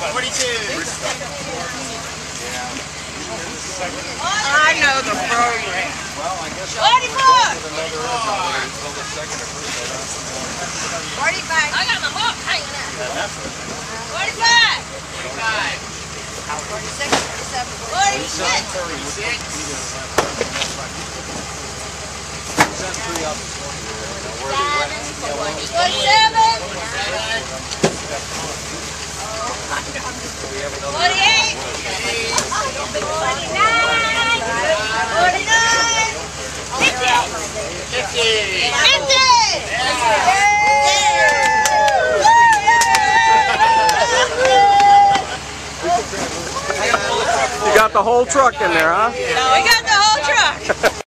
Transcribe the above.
I know the program. Well, I guess 44! 45! I got my hook hanging out. 45! 45! 46, 47, You got the whole truck in there, huh? No, we got